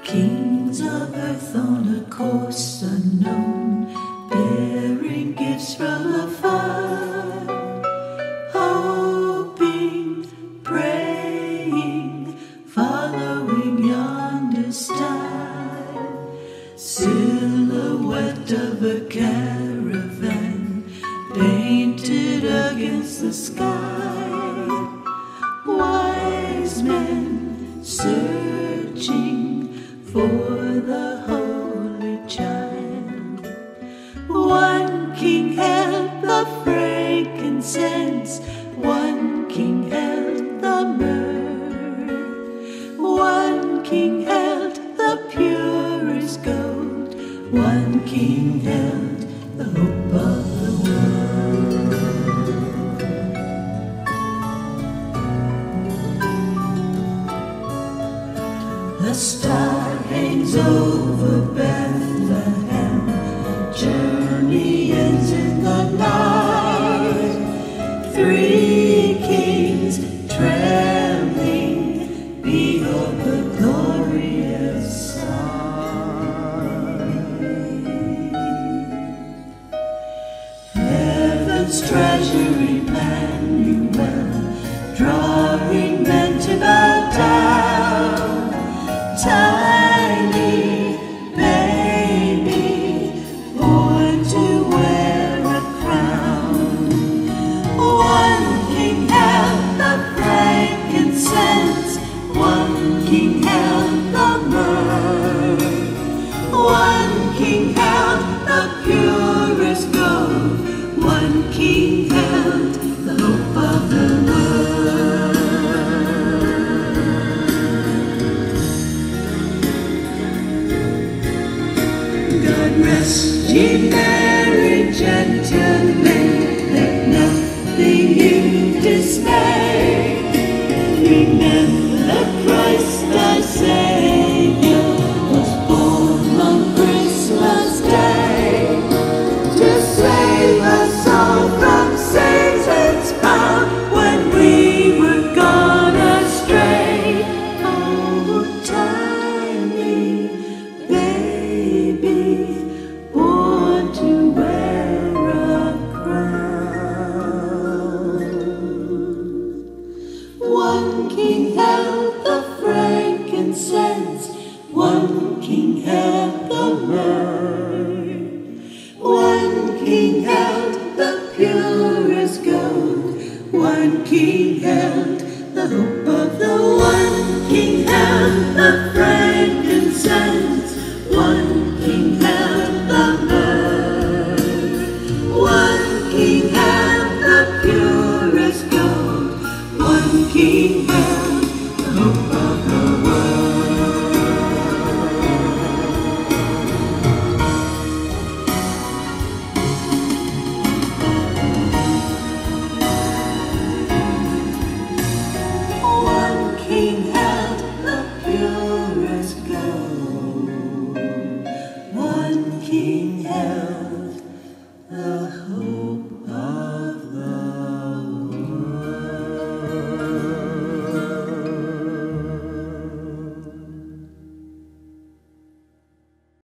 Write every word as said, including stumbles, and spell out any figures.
Kings of earth on a course unknown, bearing gifts from afar, hoping, praying, following yonder star. Silhouette of a caravan painted against the sky. Wise men searching for the holy child. One king held the frankincense, one king held the myrrh, one king held the purest gold, one king held the hope of the world. The star hangs over Bethlehem, journey ends in the night. Three kings trembling, behold the glorious sight. Heaven's treasure Emmanuel, drawing men to bow down. Tiny baby, born to wear a crown. One king held the frankincense, one king held the myrrh, one king held the purest gold, one king held the hope of the world. Rest ye merry gentlemen, let nothing you dismay. Remember Christ our Savior was born on Christmas Day, to save us all from Satan's power when we were gone astray. Oh, tiny baby, born to wear a crown. One king held the frankincense, one king held the myrrh, one king held the purest gold, one king held the hope of the one king held the frankincense, one king held the myrrh, one king held the purest gold, one king held the hope of the One king held the purest gold, one king held the hope.